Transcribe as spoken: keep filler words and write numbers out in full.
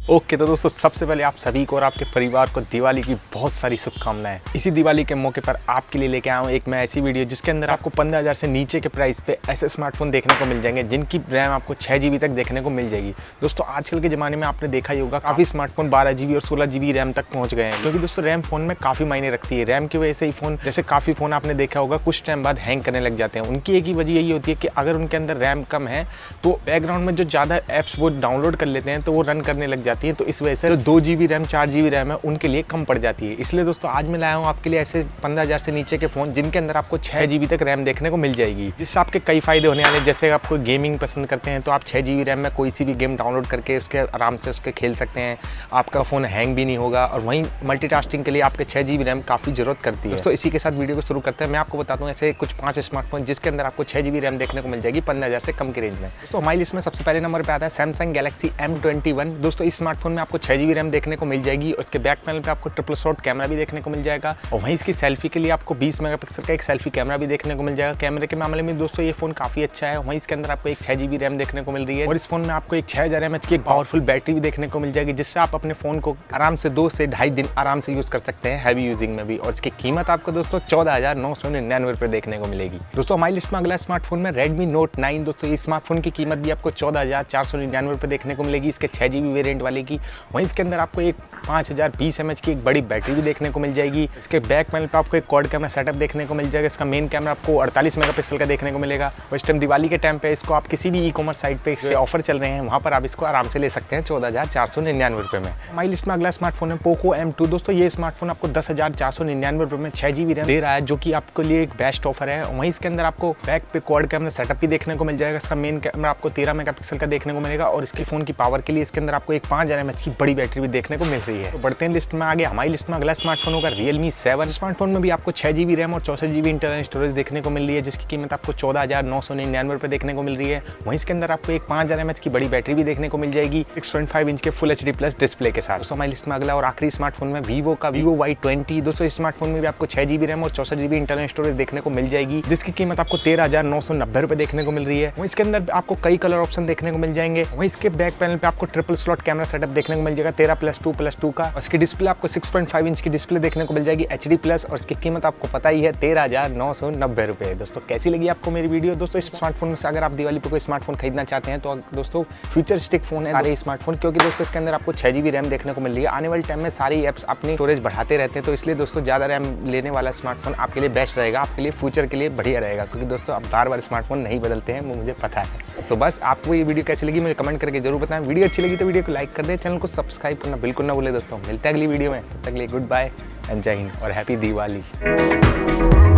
Okay तो दोस्तों सबसे पहले आप सभी को और आपके परिवार को दिवाली की बहुत सारी शुभकामनाएं। इसी दिवाली के मौके पर आपके लिए लेके आया हूँ एक मैं ऐसी वीडियो जिसके अंदर आपको पंद्रह हज़ार से नीचे के प्राइस पे ऐसे स्मार्टफोन देखने को मिल जाएंगे जिनकी रैम आपको छः जीबी तक देखने को मिल जाएगी। दोस्तों आजकल के ज़माने में आपने देखा ही होगा काफ़ी स्मार्टफोन बारह जीबी और सोलह जीबी रैम तक पहुँच गए हैं, क्योंकि दोस्तों रैम फ़ोन में काफ़ी मायने रखती है। रैम की वजह से ही फ़ोन जैसे काफ़ी फ़ोन आपने देखा होगा कुछ टाइम बाद हैंग करने लग जाते हैं। उनकी एक ही वजह यही होती है कि अगर उनके अंदर रैम कम है तो बैकग्राउंड में जो ज़्यादा ऐप्स वो डाउनलोड कर लेते हैं तो वो रन करने लग जाती हैं, तो इस वजह से दो जी बी रैम चार जी बी रैम है उनके लिए कम पड़ जाती है। इसलिए दोस्तों आज मैं लाया हूँ आपके लिए ऐसे पंद्रह हज़ार से नीचे के फ़ोन जिनके अंदर आपको छः जी बी तक रैम देखने को मिल जाएगी, जिससे आपके कई फायदे होने वाले। जैसे आप कोई गेमिंग पसंद करते हैं तो आप छः जी बी रैम में कोई सी भी गेम डाउनलोड करके उसके आराम से उसके खेल सकते हैं, आपका फ़ोन हैंग भी नहीं होगा। और वहीं मल्टीटास्किंग के लिए आपके छः जी बी रैम काफ़ी ज़रूरत करती है। तो इसी के साथ वीडियो को शुरू करते हैं। मैं आपको बताता हूँ ऐसे कुछ पाँच स्मार्टफोन जिसके अंदर आपको छः जी बी रैम देखने को मिल जाएगी पंद्रह हज़ार से कम की रेंज में। तो हमारी लिस्ट में सबसे पहले नंबर पर आता है Samsung Galaxy M twenty one. दोस्तों इस स्मार्टफोन में आपको छः जी बी रैम देखने को मिल जाएगी। उसके बैक पैनल पे आपको ट्रिपल शॉट कैमरा भी देखने को मिल जाएगा और वहीं इसकी सेल्फी के लिए आपको बीस मेगापिक्सल का एक सेल्फी कैमरा भी देखने को मिल जाएगा। कैमरे के मामले में दोस्तों ये फोन काफी अच्छा है। वहीं इसके अंदर आपको एक छह जीबी रैम देखने को मिल रही है और इस फोन में आपको एक छह हजार एम एच की एक पावरफुल बैटरी भी देखने को मिल जाएगी, जिससे आप अपने फोन को आराम से दो से ढाई दिन आराम से यूज कर सकते हैं हैवी यूजिंग में भी। और इसकी कीमत आपको दोस्तों चौदह हजार नौ सौ निन्यानवे रुपए देखने को मिलेगी। दोस्तों हमारी लिस्ट में अगला स्मार्टफोन में रेडमी नोट नाइन। दोस्तों इस स्मार्टफोन की कीमत भी आपको चौदह हजार चार सौ निन्यानवे रुपए देखने को मिलेगी इसके छह जीबी वेरियंट वाले की। वहीं इसके अंदर आपको एक पाँच हजार बीस एम एच की एक बड़ी बैटरी भी देखने को मिल जाएगी। इसके बैक पैनल पे आपको एक क्वाड कैमरा सेटअप देखने को मिल जाएगा। इसका मेन कैमरा आपको अड़तालीस मेगापिक्सल का देखने को मिलेगा। और इस टाइम दिवाली के टाइम पे इसको आप किसी भी ई कॉमर्स साइट पे इससे ऑफर चल रहे हैं, वहाँ पर आप इसको आराम से ले सकते हैं चौदह हजार चार सौ निन्यानवे रुपए में। हमारी लिस्ट में अगला स्मार्टफोन है पोको एम टू। दोस्तों ये स्मार्टफोन आपको दस हजार चार सौ निन्यानवे रुपए में छह जीबी रैम दे रहा है, जो कि आपके लिए एक बेस्ट ऑफर है। वहीं इसके अंदर आपको बैक पे क्वाड कैमरा सेटअप भी देखने को मिल जाएगा। इसका मेन कैमरा आपको तेरह मेगापिक्सल का देखने को मिलेगा और इसके फोन की पावर के लिए इसके अंदर आपको एक पाँच हजार एम एच की बड़ी बैटरी भी देखने को मिल रही है। तो बढ़ते हैं लिस्ट में आगे। हमारी लिस्ट में अगला स्मार्टफोन होगा रियलमी सेवन। स्मार्टफोन में भी आपको छह जीबी रैम और चौसठ जीबी इंटरनल स्टोरेज देखने को मिल रही है, जिसकी कीमत आपको चौदह हजार नौ सौ निन्यानवे रुपए देखने को मिल रही है। वहीं इसके अंदर आपको एक पाँच हजार एम एच की बड़ी बैटरी भी देखने को मिल जाएगी सिक्स पॉइंट फाइव इंच के full H D plus display के साथ। दोस्तों हमारी लिस्ट में अगला और आखिरी स्मार्टफोन में वीवो का वीवो वाई ट्वेंटी। दोस्तों इस स्मार्टफोन में भी आपको छह जीबी रैम और चौसठ जीबी इंटरनल स्टोरेज देखने को मिल जाएगी, जिसकी कीमत आपको तेरह हजार नौ सौ नब्बे रुपए देखने को मिल रही है। वहीं इसके अंदर आपको कई कलर ऑप्शन देखने को मिल जाएंगे। वहीं इसके बैक पैनल पे आपको ट्रिपल स्लॉट कैमरा सेटअप देखने को मिल जाएगा तेरह प्लस टू प्लस टू का। इसकी डिस्प्ले आपको सिक्स पॉइंट फाइव इंच की डिस्प्ले देखने को मिल जाएगी एच डी प्लस और इसकी कीमत आपको पता ही है तेरह हजार नौ सौ नब्बे रुपए। दोस्तों कैसी लगी आपको मेरी वीडियो? दोस्तों इस स्मार्टफोन में से अगर आप दिवाली पे कोई स्मार्टफोन खरीदना चाहते हैं तो दोस्तों फ्यूचरिस्टिक फोन है सारे स्मार्टफोन, क्योंकि दोस्तों इसके अंदर आपको छह जीबी रैम देखने को मिल रही है। आने वाले टाइम में सारी एप्स अपनी स्टोरेज बढ़ाते रहते हैं, तो इसलिए दोस्तों ज़्यादा रैम लेने वाला स्मार्टफोन आपके लिए बेस्ट रहेगा, आपके लिए फ्यूचर के लिए बढ़िया रहेगा, क्योंकि दोस्तों आप बार बार स्मार्टफोन नहीं बदलते हैं, वो मुझे पता है। तो बस आपको ये वीडियो कैसी लगी मुझे कमेंट करके जरूर बताएं। वीडियो अच्छी लगी तो वीडियो को लाइक कर दें, चैनल को सब्सक्राइब करना बिल्कुल ना भूलें। दोस्तों मिलते हैं अगली वीडियो में, तब तक के लिए गुड बाय एंड जय हिंद और हैप्पी दिवाली।